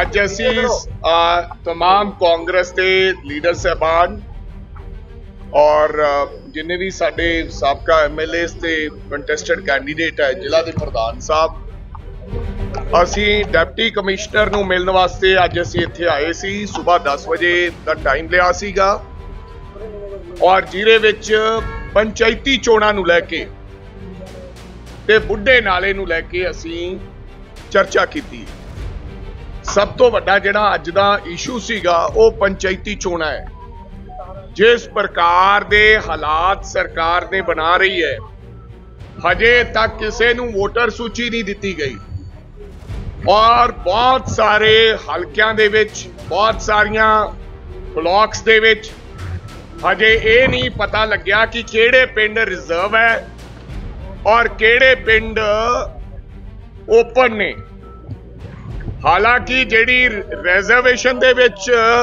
ਅੱਜ ਅਸੀਂ तमाम कांग्रेस के लीडर साहबान और जिन्ने भी साडे साबका MLA ते कंटेस्टेड कैंडीडेट है जिला के प्रधान साहब असी डिप्टी कमिश्नर नूं मिलण वास्ते अज असी इत्थे आए सी। सुबह 10 बजे का टाइम लिया सीगा और जिले विच पंचायती चोणां नूं लैके ते बुढ़े नाले नूं लैके असी चर्चा की। सब तो वड्डा जिहड़ा अज दा इशू सीगा वो पंचायती चोणां है। जिस प्रकार दे हालात सरकार ने बना रही है, हजे तक किसी नूं वोटर सूची नहीं दिती गई और बहुत सारे हलकियां दे विच बहुत सारियां ब्लॉक्स दे विच हजे ये नहीं पता लग्या कि किहड़े पिंड रिजर्व है और किहड़े पिंड ओपन ने। हालांकि जिहड़ी रिजर्वेशन दे विच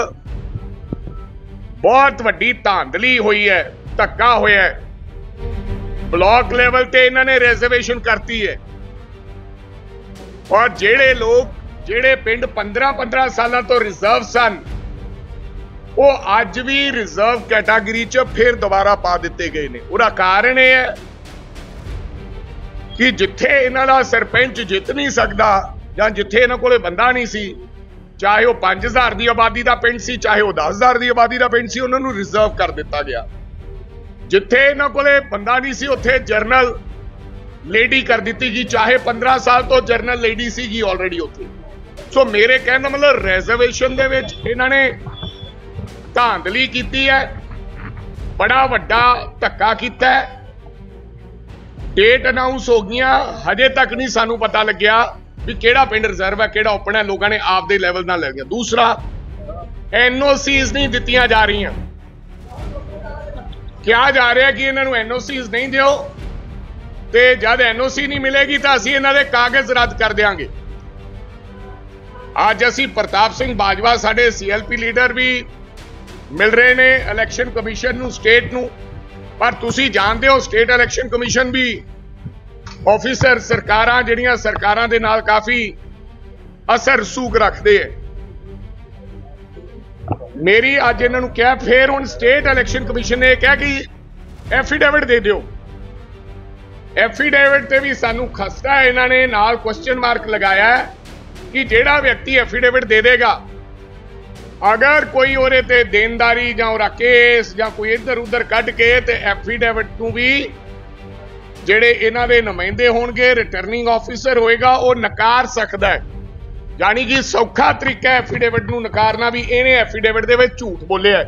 बहुत वड्डी धांधली हुई है, धक्का होया है। ब्लॉक लेवल ते इन्हां ने रिजर्वेशन करती है और जिहड़े लोग जिहड़े पिंड 15-15 साल तो रिजर्व सन वो अज भी रिजर्व कैटागरी च फिर दोबारा पा दिते गए ने। उसदा कारण यह है कि जिथे इन्हां दा सरपंच जित नहीं सकता ਜਾਂ जिथे इन्हां कोले बंदा नहीं सी, चाहे वो 5000 की आबादी का पिंड सी चाहे वो 10,000 की आबादी का पिंड सी, उन्होंने रिजर्व कर दिता गया। जिथे इन्हां कोले बंदा नहीं सी उत्थे जरनल लेडी कर दी गई, चाहे 15 साल तो जरनल लेडी सीगी ऑलरेडी उत्थे। सो मेरे कहने का मतलब रिजर्वेशन दे विच इन्हां ने धांधली की है, बड़ा वड्डा धक्का किया है। डेट अनाउंस हो गई, हजे तक नहीं सानू पता लग्या भी केड़ा पिंड रिजर्व है केड़ा ओपन है। लोगों ने आपदे लेवल नाल ले लिया। दूसरा NOCs नहीं दित्तियां जा रही, क्या जा रहा है कि इन्हां नूं NOCs नहीं दिओ ते जद NOC नहीं मिलेगी तो असीं इन्हां दे कागज रद्द कर देंगे। अज असीं प्रताप सिंह बाजवा साडे CLP लीडर भी मिल रहे ने इलैक्शन कमीशन नूं स्टेट नूं, पर तुसीं जानदे हो स्टेट इलैक्शन कमीशन भी ऑफिसर सरकारां जिहड़ियां सरकारां दे नाल काफी असर रसूख रखते हैं। मेरी अज इन्हां नूं कहा फिर हुण स्टेट इलैक्शन कमीशन ने कहा कि एफीडेविट दे दिओ। एफीडेविट ते भी सानू खसता है, इन्हां ने नाल क्वेश्चन मार्क लगाया है कि जिहड़ा व्यक्ति एफीडेविट दे देगा अगर कोई ओहदे ते देनदारी जां ओहदा केस जां कोई इधर उधर कढ के ते एफीडेविट नूं भी ਜਿਹੜੇ ਇਹਨਾਂ ਦੇ ਨੁਮਾਇੰਦੇ ਹੋਣਗੇ ਰਿਟਰਨਿੰਗ ਆਫੀਸਰ ਹੋਏਗਾ ਉਹ ਨਕਾਰ ਸਕਦਾ ਹੈ। ਯਾਨੀ ਕਿ ਸੌਖਾ ਤਰੀਕਾ ਐਫੀਡੇਵਿਟ ਨੂੰ ਨਕਾਰਨਾ ਵੀ ਇਹਨੇ ਐਫੀਡੇਵਿਟ ਦੇ ਵਿੱਚ ਝੂਠ ਬੋਲਿਆ।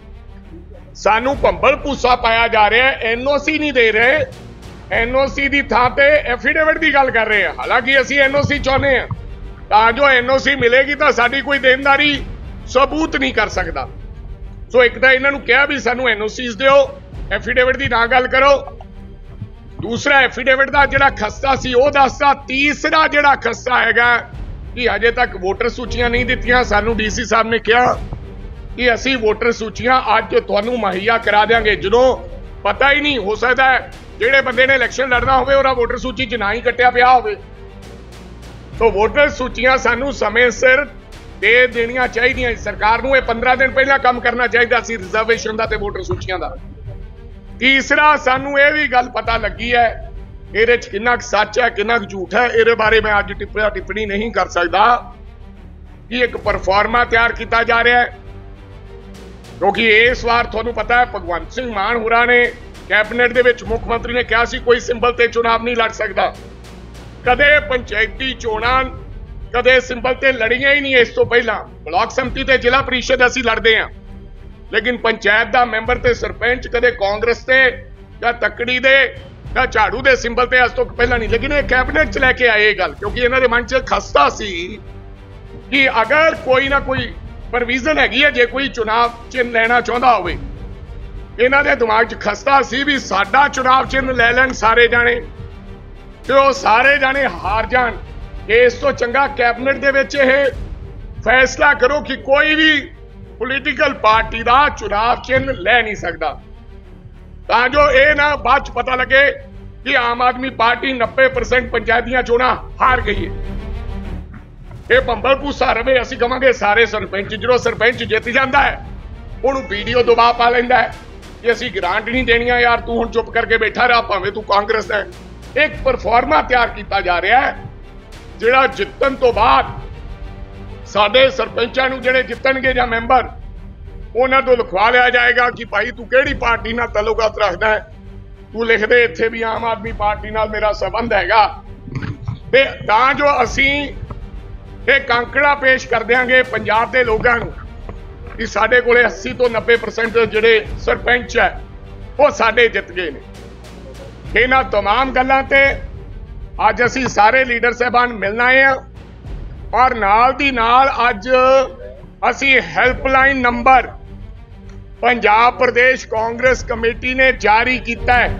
ਸਾਨੂੰ ਭੰਬਲ ਭੂਸਾ ਪਾਇਆ ਜਾ ਰਿਹਾ ਹੈ, NOC ਨਹੀਂ ਦੇ ਰਹੇ, NOC ਦੀ ਥਾਂ ਤੇ ਐਫੀਡੇਵਿਟ ਦੀ ਗੱਲ ਕਰ ਰਹੇ ਆ। ਹਾਲਾਂਕਿ ਅਸੀਂ NOC ਚਾਹੁੰਦੇ ਆ ਤਾਂ ਜੋ NOC ਮਿਲੇਗੀ ਤਾਂ ਸਾਡੀ ਕੋਈ ਦੇਣਦਾਰੀ ਸਬੂਤ ਨਹੀਂ ਕਰ ਸਕਦਾ। ਸੋ ਇੱਕ ਤਾਂ ਇਹਨਾਂ ਨੂੰ ਕਿਹਾ ਵੀ ਸਾਨੂੰ NOCs ਦਿਓ, ਐਫੀਡੇਵਿਟ ਦੀ ਨਾ ਗੱਲ ਕਰੋ। दूसरा एफीडेविट का जिहड़ा खस्ता सी वो दसदा। तीसरा जिहड़ा खस्ता हैगा कि अजे तक वोटर सूचियां नहीं दित्तियां। सानू DC साहब ने कहा कि असी वोटर सूचियां अज तुहानू मुहैया करा देंगे। जदों पता ही नहीं हो सकता है जिहड़े बंदे ने इलैक्शन लड़ना होवे ओहदा वोटर सूची च ना ही कट्टिया पिया होवे, तो वोटर सूचियां सानू समय सिर दे देनियां चाहीदियां। सरकार नूं 15 दिन पहला काम करना चाहिए सी रिजर्वेशन दा ते वोटर सूचियां दा। तीसरा सानू ये भी गल पता लगी है, इहदे च कितना सच है कितना झूठ है, इहदे बारे मैं अज टिप्पणी नहीं कर सकता कि एक परफॉर्मा तैयार किया जा रहा है। क्योंकि इस बार तुहानू पता है भगवंत सिंह मान होरां ने कैबिनेट दे विच मुख्यमंत्री ने कहा सी कोई सिंबल ते चुनाव नहीं लड़ सकता। कदे पंचायती चोणां कदे सिंबल ते लड़ियां ही नहीं। इस तो पहला ब्लॉक समिति ते जिला परिषद असीं लड़दे हां, लेकिन पंचायत का मैंबर ते सरपंच कदे कांग्रेस ते या तकड़ी दे या झाड़ू दे सिंबल ते अज तो पहला नहीं। लेकिन ये कैबिनेट च लैके आए गल क्योंकि इन्हां दे मन च खसता सी कि अगर कोई ना कोई प्रोविजन हैगी है जे कोई चुनाव चिन्ह लेना चाहता होवे, इन्हां दे दिमाग च खसता सी भी साडा चुनाव चिन्ह ले लैण सारे जाने ते वो सारे जाने हार जाण। इस तो चंगा कैबिनेट दे विच इह फैसला करो कि कोई भी पोलीटिकल पार्टी का चुनाव चिन्ह ले नहीं सकता, तां जो ये ना बाद पता लगे कि आम आदमी पार्टी 90% पंचायती चोणां हार गई है। ਇਹ ਭੰਬਲ ਭੂਸਾ ਰਵੇ। ਅਸੀਂ ਕਹਾਂਗੇ ਸਾਰੇ ਸਰਪੰਚ, ਜਦੋਂ ਸਰਪੰਚ ਜਿੱਤ ਜਾਂਦਾ ਹੈ ਉਹਨੂੰ ਵੀਡੀਓ ਦਬਾਅ ਪਾ ਲੈਂਦਾ ਹੈ ਕਿ ਅਸੀਂ ਗ੍ਰਾਂਟ ਨਹੀਂ ਦੇਣੀਆਂ, ਯਾਰ ਤੂੰ ਹੁਣ ਚੁੱਪ ਕਰਕੇ ਬੈਠਾ ਰਹਾ, ਭਾਵੇਂ ਤੂੰ ਕਾਂਗਰਸ ਹੈ। ਇੱਕ ਪਰਫਾਰਮਾ ਤਿਆਰ ਕੀਤਾ ਜਾ ਰਿਹਾ ਹੈ ਜਿਹੜਾ ਜਿੱਤਣ ਤੋਂ ਬਾਅਦ ਸਾਡੇ ਸਰਪੰਚਾਂ ਨੂੰ, ਜਿਹੜੇ ਜਿੱਤਣਗੇ ਜਾਂ ਮੈਂਬਰ, ਉਹਨਾਂ ਤੋਂ ਲਿਖਵਾ ਲਿਆ ਜਾਏਗਾ ਕਿ ਭਾਈ ਤੂੰ ਕਿਹੜੀ ਪਾਰਟੀ ਨਾਲ ਤਾਲੁਕਾਤ ਰੱਖਦਾ ਹੈ। ਤੂੰ ਲਿਖ ਦੇ ਇੱਥੇ ਵੀ ਆਮ ਆਦਮੀ ਪਾਰਟੀ ਨਾਲ ਮੇਰਾ ਸੰਬੰਧ ਹੈਗਾ, ਤੇ ਤਾਂ ਜੋ ਅਸੀਂ ਇਹ ਕਾਂਕੜਾ ਪੇਸ਼ ਕਰ ਦਿਆਂਗੇ ਪੰਜਾਬ ਦੇ ਲੋਕਾਂ ਨੂੰ ਕਿ ਸਾਡੇ ਕੋਲੇ 80 ਤੋਂ 90% ਜਿਹੜੇ ਸਰਪੰਚ ਹੈ ਉਹ ਸਾਡੇ ਜਿੱਤ ਗਏ ਨੇ। ਇਹਨਾਂ तमाम ਗੱਲਾਂ ਤੇ ਅੱਜ ਅਸੀਂ ਸਾਰੇ ਲੀਡਰ ਸਾਹਿਬਾਨ ਮਿਲਣ ਆਏ ਹਾਂ, ਔਰ ਨਾਲ ਦੀ ਨਾਲ ਅੱਜ ਅਸੀਂ helpline number Punjab Pradesh Congress committee ਨੇ ਜਾਰੀ ਕੀਤਾ ਹੈ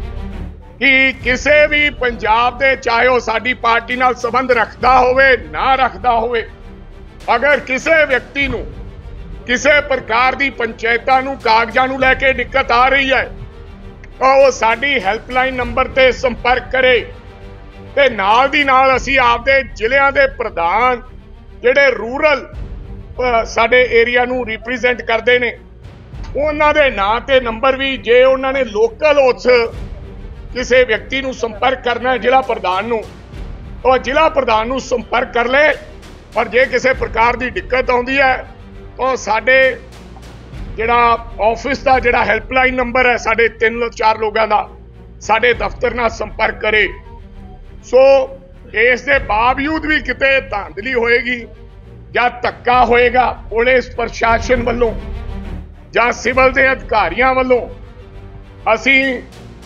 ਕਿ ਕਿਸੇ ਵੀ ਪੰਜਾਬ ਦੇ, ਚਾਹੇ ਉਹ ਸਾਡੀ ਪਾਰਟੀ ਨਾਲ ਸੰਬੰਧ ਰੱਖਦਾ ਹੋਵੇ ਨਾ ਰੱਖਦਾ ਹੋਵੇ, ਅਗਰ ਕਿਸੇ ਵਿਅਕਤੀ ਨੂੰ ਕਿਸੇ ਪ੍ਰਕਾਰ ਦੀ ਪੰਚਾਇਤਾਂ ਨੂੰ ਕਾਗਜ਼ਾਂ ਨੂੰ ਲੈ ਕੇ ਦਿੱਕਤ ਆ ਰਹੀ ਹੈ ਤਾਂ ਉਹ ਸਾਡੀ ਹੈਲਪਲਾਈਨ ਨੰਬਰ ਤੇ ਸੰਪਰਕ ਕਰੇ। ਤੇ ਨਾਲ ਦੀ ਨਾਲ ਅਸੀਂ ਆਪਦੇ ਜ਼ਿਲ੍ਹਿਆਂ ਦੇ ਪ੍ਰਧਾਨ, ਜਿਹੜੇ ਰੂਰਲ ਸਾਡੇ ਏਰੀਆ ਨੂੰ ਰਿਪਰੈਜ਼ੈਂਟ ਕਰਦੇ ਨੇ, ਉਹਨਾਂ ਦੇ ਨਾਂ ਤੇ ਨੰਬਰ ਵੀ, ਜੇ ਉਹਨਾਂ ਨੇ ਲੋਕਲ ਉਸ ਕਿਸੇ ਵਿਅਕਤੀ ਨੂੰ ਸੰਪਰਕ ਕਰਨਾ ਹੈ ਜ਼ਿਲ੍ਹਾ ਪ੍ਰਧਾਨ ਨੂੰ, ਉਹ ਜ਼ਿਲ੍ਹਾ ਪ੍ਰਧਾਨ ਨੂੰ ਸੰਪਰਕ ਕਰ ਲੈ। ਪਰ ਜੇ ਕਿਸੇ ਪ੍ਰਕਾਰ ਦੀ ਦਿੱਕਤ ਆਉਂਦੀ ਹੈ ਤਾਂ ਸਾਡੇ ਜਿਹੜਾ ਆਫਿਸ ਦਾ ਜਿਹੜਾ ਹੈਲਪਲਾਈਨ ਨੰਬਰ ਹੈ ਸਾਡੇ 3-4 ਲੋਕਾਂ ਦਾ, ਸਾਡੇ ਦਫ਼ਤਰ ਨਾਲ ਸੰਪਰਕ ਕਰੇ। ਸੋ ਇਸ ਦੇ ਬਾਵਜੂਦ ਵੀ ਕਿਤੇ ਧਾਂਦਲੀ ਹੋਏਗੀ ਜਾਂ ਧੱਕਾ ਹੋਏਗਾ ਪੁਲਿਸ ਪ੍ਰਸ਼ਾਸਨ ਵੱਲੋਂ ਜਾਂ ਸਿਵਲ ਦੇ ਅਧਿਕਾਰੀਆਂ ਵੱਲੋਂ, ਅਸੀਂ,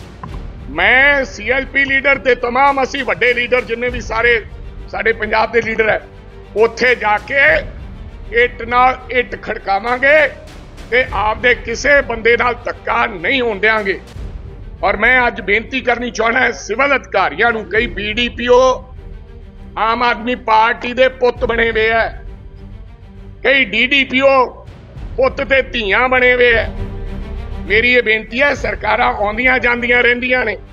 ਮੈਂ CLP ਲੀਡਰ ਤੇ तमाम ਅਸੀਂ ਵੱਡੇ ਲੀਡਰ ਜਿੰਨੇ ਵੀ ਸਾਰੇ ਸਾਡੇ ਪੰਜਾਬ ਦੇ ਲੀਡਰ ਹੈ, ਉੱਥੇ ਜਾ ਕੇ ਇੱਟ ਨਾਲ ਇੱਟ ਖੜਕਾਵਾਂਗੇ ਤੇ ਆਪਦੇ ਕਿਸੇ ਬੰਦੇ ਨਾਲ ਧੱਕਾ ਨਹੀਂ ਹੋਣ ਦਿਆਂਗੇ। ਔਰ ਮੈਂ ਅੱਜ ਬੇਨਤੀ ਕਰਨੀ ਚਾਹੁੰਦਾ ਸਿਵਲ ਅਧਿਕਾਰੀਆਂ ਨੂੰ, ਕਈ BDPO ਆਮ ਆਦਮੀ ਪਾਰਟੀ ਦੇ ਪੁੱਤ ਬਣੇ ਹੋਏ ਹੈ, ਕਈ DDPO ਪੁੱਤ ਤੇ ਧੀਆਂ ਬਣੇ ਹੋਏ ਹੈ। ਮੇਰੀ ਇਹ ਬੇਨਤੀ ਹੈ, ਸਰਕਾਰਾਂ ਆਉਂਦੀਆਂ ਜਾਂਦੀਆਂ ਰਹਿੰਦੀਆਂ ਨੇ,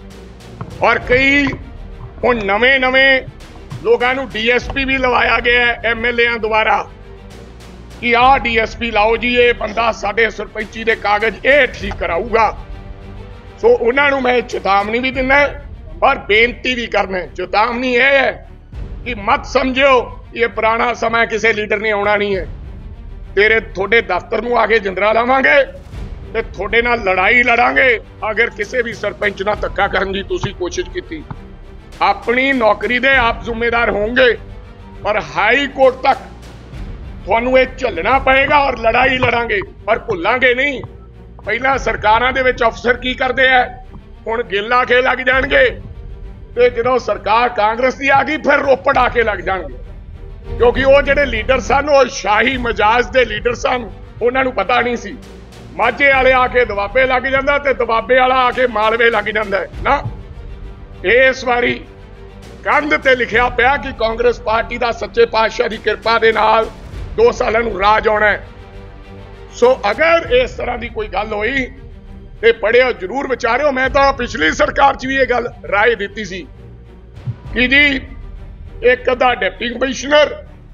ਔਰ ਕਈ ਹੁਣ ਨਵੇਂ ਲੋਕਾਂ ਨੂੰ DSP ਵੀ ਲਵਾਇਆ ਗਿਆ ਹੈ MLAਆਂ ਦੁਆਰਾ ਕਿ ਆਹ DSP ਲਾਓ ਜੀ, ਇਹ ਬੰਦਾ ਸਾਡੇ ਸਰਪੰਚੀ ਦੇ ਕਾਗਜ਼ ਇਹ ਠੀਕ ਕਰਾਊਗਾ। ਸੋ ਉਹਨਾਂ ਨੂੰ ਮੈਂ ਚੇਤਾਵਨੀ ਵੀ ਦਿੰਦਾ ਔਰ ਬੇਨਤੀ ਵੀ ਕਰਨਾ। ਚੇਤਾਵਨੀ ਇਹ ਹੈ ਕਿ ਮਤ ਸਮਝਿਓ ਇਹ ਪੁਰਾਣਾ ਸਮਾਂ, ਕਿਸੇ ਲੀਡਰ ਨੇ ਆਉਣਾ ਨਹੀਂ ਹੈ। ਤੁਹਾਡੇ ਦਫ਼ਤਰ ਨੂੰ ਆ ਕੇ ਜਿੰਦਰਾ ਲਾਵਾਂਗੇ ਤੇ ਤੁਹਾਡੇ ਨਾਲ ਲੜਾਈ ਲੜਾਂਗੇ ਅਗਰ ਕਿਸੇ ਵੀ ਸਰਪੰਚ ਨਾਲ ਧੱਕਾ ਕਰਨ ਦੀ ਤੁਸੀਂ ਕੋਸ਼ਿਸ਼ ਕੀਤੀ। ਆਪਣੀ ਨੌਕਰੀ ਦੇ ਆਪ ਜ਼ਿੰਮੇਦਾਰ ਹੋਣਗੇ, ਪਰ ਹਾਈ ਕੋਰਟ ਤੱਕ ਤੁਹਾਨੂੰ ਇਹ ਝੱਲਣਾ ਪਏਗਾ ਔਰ ਲੜਾਈ ਲੜਾਂਗੇ, ਪਰ ਭੁੱਲਾਂਗੇ ਨਹੀਂ। ਪਹਿਲਾਂ ਸਰਕਾਰਾਂ ਦੇ ਵਿੱਚ ਅਫਸਰ ਕੀ ਕਰਦੇ ਆ, ਹੁਣ ਗਿੱਲ ਆ ਕੇ ਲੱਗ ਜਾਣਗੇ, ਤੇ ਜਦੋਂ ਸਰਕਾਰ ਕਾਂਗਰਸ ਦੀ ਆ ਗਈ ਫਿਰ ਰੋਪੜ ਆ ਕੇ ਲੱਗ ਜਾਣਗੇ, ਕਿਉਂਕਿ ਉਹ ਜਿਹੜੇ ਲੀਡਰ ਸਨ ਉਹ ਸ਼ਾਹੀ ਮਜਾਜ ਦੇ ਲੀਡਰ ਸਨ। ਉਹਨਾਂ ਨੂੰ ਪਤਾ ਨਹੀਂ ਸੀ ਮਾਝੇ ਵਾਲੇ ਆ ਕੇ ਦੁਆਬੇ ਲੱਗ ਜਾਂਦਾ ਤੇ ਦੁਆਬੇ ਵਾਲਾ ਆ ਕੇ ਮਾਲਵੇ ਲੱਗ ਜਾਂਦਾ ਨਾ। ਇਸ ਵਾਰੀ ਕੰਧ ਤੇ ਲਿਖਿਆ ਪਿਆ ਕਿ ਕਾਂਗਰਸ ਪਾਰਟੀ ਦਾ ਸੱਚੇ ਪਾਤਸ਼ਾਹ ਦੀ ਕਿਰਪਾ ਦੇ ਨਾਲ 2 ਸਾਲਾਂ ਨੂੰ ਰਾਜ ਆਉਣਾ ਹੈ। ਸੋ ਅਗਰ ਇਸ ਤਰ੍ਹਾਂ ਦੀ ਕੋਈ ਗੱਲ ਹੋਈ ਤੇ ਪੜਿਓ, ਜ਼ਰੂਰ ਵਿਚਾਰਿਓ। ਮੈਂ ਤਾਂ ਪਿਛਲੀ ਸਰਕਾਰ 'ਚ ਵੀ ਇਹ ਗੱਲ ਰਾਏ ਦਿੱਤੀ ਸੀ ਕਿ ਜੀ ਇੱਕ ਅੱਧਾ ਡਿਪਟੀ ਕਮਿਸ਼ਨਰ,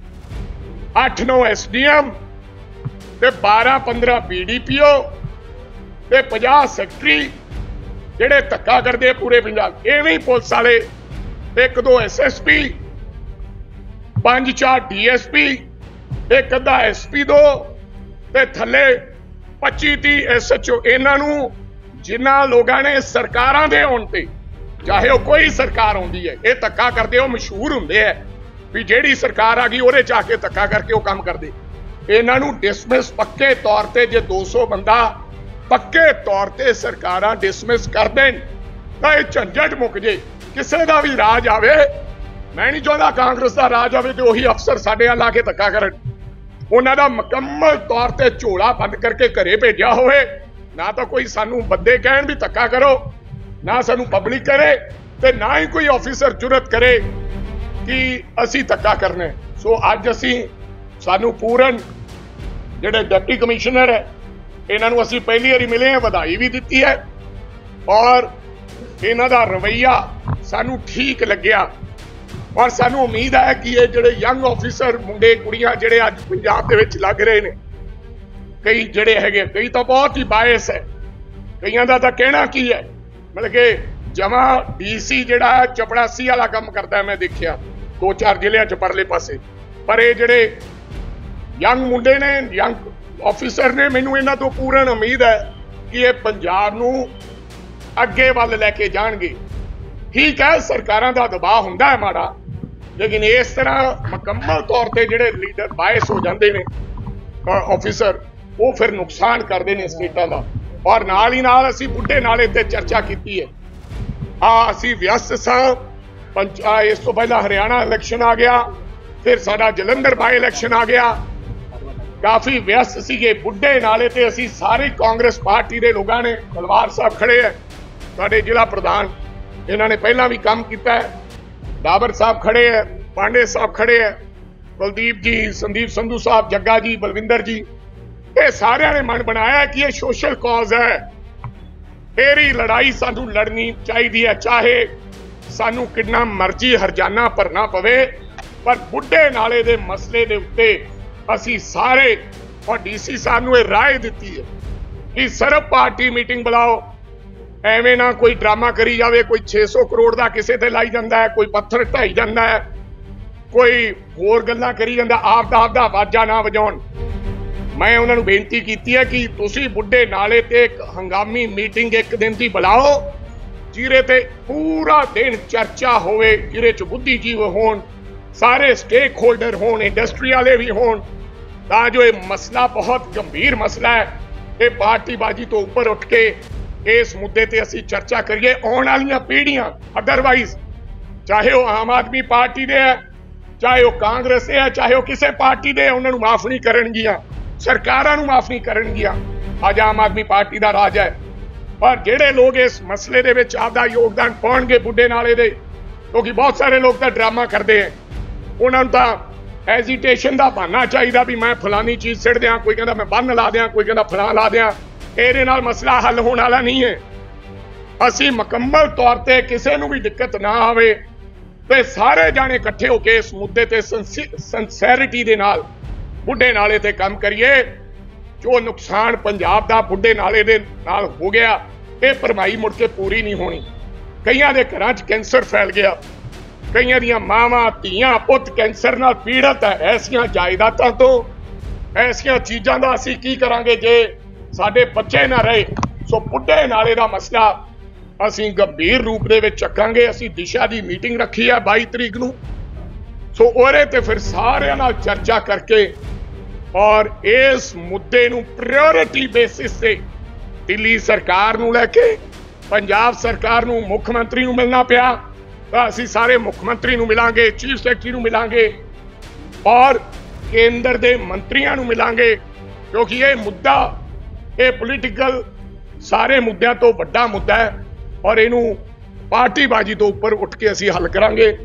8-9 SDM ਤੇ 12-15 BDPO ਤੇ 50 ਸੈਕਟਰੀ ਜਿਹੜੇ ਧੱਕਾ ਕਰਦੇ ਪੂਰੇ ਪੰਜਾਬ। ਐਵੇਂ ਪੁਲਿਸ ਵਾਲੇ, 1-2 SSP, 5-4 DSP, ਇੱਕ ਅੱਧਾ SP2 ਤੇ ਥੱਲੇ 25-30 SHO। ਇਹਨਾਂ ਨੂੰ ਜਿਨ੍ਹਾਂ ਲੋਕਾਂ ਨੇ ਸਰਕਾਰਾਂ ਦੇ ਹੋਣ ਤੇ, ਚਾਹੇ ਉਹ ਕੋਈ ਸਰਕਾਰ ਆਉਂਦੀ ਹੈ, ਇਹ ਧੱਕਾ ਕਰਦੇ, ਉਹ ਮਸ਼ਹੂਰ ਹੁੰਦੇ ਹੈ ਵੀ ਜਿਹੜੀ ਸਰਕਾਰ ਆ ਗਈ ਉਹਦੇ ਚ ਆ ਕੇ ਧੱਕਾ ਕਰਕੇ ਉਹ ਕੰਮ ਕਰਦੇ। ਇਹਨਾਂ ਨੂੰ ਡਿਸਮਿਸ ਪੱਕੇ ਤੌਰ ਤੇ, ਜੇ 200 ਬੰਦਾ ਪੱਕੇ ਤੌਰ ਤੇ ਸਰਕਾਰਾਂ ਡਿਸਮਿਸ ਕਰ ਦੇਣ ਤਾਂ ਇਹ ਝੰਜਟ ਮੁੱਕ ਜੇ। ਕਿਸੇ ਦਾ ਵੀ ਰਾਜ ਆਵੇ, ਮੈਂ ਨਹੀਂ ਚਾਹੁੰਦਾ ਕਾਂਗਰਸ ਦਾ ਰਾਜ ਆਵੇ ਤੇ ਉਹੀ ਅਫਸਰ ਸਾਡੇ ਨਾਲ ਲਾ ਕੇ ਧੱਕਾ ਕਰਨ। ਉਹਨਾਂ ਦਾ ਮੁਕੰਮਲ ਤੌਰ ਤੇ ਝੋਲਾ ਬੰਦ ਕਰਕੇ ਘਰੇ ਭੇਜਿਆ ਹੋਵੇ, ਨਾ ਤਾਂ ਕੋਈ ਸਾਨੂੰ ਬੰਦੇ ਕਹਿਣ ਵੀ ਧੱਕਾ ਕਰੋ, ਨਾ ਸਾਨੂੰ ਪਬਲਿਕ ਕਰੇ, ਤੇ ਨਾ ਹੀ ਕੋਈ ਆਫੀਸਰ ਜੁਰਤ ਕਰੇ ਕਿ ਅਸੀਂ ਧੱਕਾ ਕਰਨਾ। ਸੋ ਅੱਜ ਸਾਨੂੰ ਪੂਰਨ ਜਿਹੜੇ ਡਿਪਟੀ ਕਮਿਸ਼ਨਰ ਹੈ, ਇਹਨਾਂ ਨੂੰ ਅਸੀਂ ਪਹਿਲੀ ਵਾਰੀ ਮਿਲੇ ਹਾਂ, ਵਧਾਈ ਵੀ ਦਿੱਤੀ ਹੈ, ਔਰ ਇਹਨਾਂ ਦਾ ਰਵੱਈਆ ਸਾਨੂੰ ਠੀਕ ਲੱਗਿਆ और सानू उम्मीद है कि ये जिहड़े यंग ऑफिसर मुंडे कुड़ियां जिहड़े अज पंजाब दे विच लग रहे ने, कई जिहड़े हैगे कई तो बहुत ही बायस है, कईयां दा तां कहना की है मतलब कि जमा डीसी जिहड़ा चपड़ासी वाला काम करता है। मैं देखिया 2-4 जिलियां च परले पासे, पर ये जिहड़े यंग मुंडे ने यंग ऑफिसर ने, मैनूं इन्हां तो पूर्ण उम्मीद है कि ये पंजाब नूं अगे वल लैके जाणगे। ठीक है सरकारां दा दबाव हुंदा है माड़ा, लेकिन इस तरह मुकम्मल तौर पर जिहड़े लीडर बायस हो जाते हैं ऑफिसर, वो फिर नुकसान करते हैं स्टेटां दा। और नाल ही नाल असीं बुढ़े नाले ते चर्चा की है। असीं व्यस्त सां, इस तो पहला हरियाणा इलैक्शन आ गया, फिर साडा जलंधर बाई इलैक्शन आ गया, काफ़ी व्यस्त सीगे। बुढ़े नाले ते असीं सारी कांग्रेस पार्टी के लोगों ने, बलवार साहब खड़े है साडे जिला प्रधान, इन्होंने पहला भी काम किया है, डाबर साहब खड़े है, पांडे साहब खड़े है, कुलदीप जी, संदीप संधू साहब, जग्गा जी, बलविंदर जी, ये सारे ने मन बनाया कि ये सोशल कॉज है, तेरी लड़ाई सानू लड़नी चाहिए, चाहे सानू कितना मर्जी हरजाना भरना पवे, पर बुढ़े नाले दे मसले दे उत्ते असी सारे, और डीसी साहब नूं राय दी है कि सिर्फ पार्टी मीटिंग बुलाओ, एवें ना कोई ड्रामा करी जाए, कोई 600 करोड़ का किसी ते लाई जाता है, कोई पत्थर ढाई जाता है, कोई होर गल्लां करी जाता, आपदा वाजा ना वजाउण। मैं उन्होंने बेनती की है कि तुसी बुढ़े नाले ते एक हंगामी मीटिंग एक दिन की बुलाओ, जिहदे ते पूरा दिन चर्चा होवे, जिहदे च बुद्धिजीवी होण, सारे स्टेक होल्डर होण, इंडस्ट्री वाले भी होण, तां जो ये मसला बहुत गंभीर मसला है, ये पार्टीबाजी तो ऊपर उठ के इस मुद्दे ते असीं चर्चा करिए। आउण वालियां पीढ़ियां अदरवाइज, चाहे वो आम आदमी पार्टी दे है, चाहे वो कांग्रेस है, चाहे वो किसी पार्टी दे, उन्होंने माफ नहीं करनगियां, सरकारां नूं माफ नहीं करनगियां। अज आम आदमी पार्टी का राज है, पर जिहड़े लोग इस मसले दे विच आपदा योगदान पाउणगे बुढ़े नाले दे, क्योंकि बहुत सारे लोग तो ड्रामा करते हैं, उन्होंने तो एजिटेशन का बहाना चाहिए भी मैं फलानी चीज़ सिट दियां, कोई कहता मैं बन ला दियां, कोई कहता फलां ला दियां, ਇਹਦੇ ਨਾਲ मसला हल होने वाला नहीं है। असी मुकम्मल तौर पर किसी को भी दिक्कत ना आवे तो सारे जाने इकट्ठे होकर इस मुद्दे ते सिंसैरिटी दे नाल बुढ़े नाले ते काम करिए। जो नुकसान पंजाब का बुढ़े नाले दे नाल हो गया, ये भरमाई मुड़ के पूरी नहीं होनी। कईयां दे घरां च कैंसर फैल गया, कईयां दियां मावां धीआं पुत कैंसर नाल पीड़ित है। ऐसियां जायदादां तो ऐसियां चीज़ां दा असीं की करांगे जे साडे बच्चे ना रहे। सो बुढ़े नाले का मसला असीं गंभीर रूप दे विच चकांगे। असीं दिशा की मीटिंग रखी है 22 तरीक नूं, सो ओहदे ते फिर सारिआं नाल चर्चा करके और इस मुद्दे नूं प्रायोरिटी बेसिस से दिल्ली सरकार नूं लैके पंजाब सरकार नूं मुख्यमंत्री नूं मिलना पिया तां असीं सारे मुख्यमंत्री नूं मिलांगे, चीफ सैकटरी नूं मिलांगे और केंद्र दे मंत्रियों नूं मिलांगे, क्योंकि ये मुद्दा ये पोलीटिकल सारे मुद्दों तो वड्डा मुद्दा है और इनू पार्टीबाजी तो ऊपर उठ के असीं हल करांगे।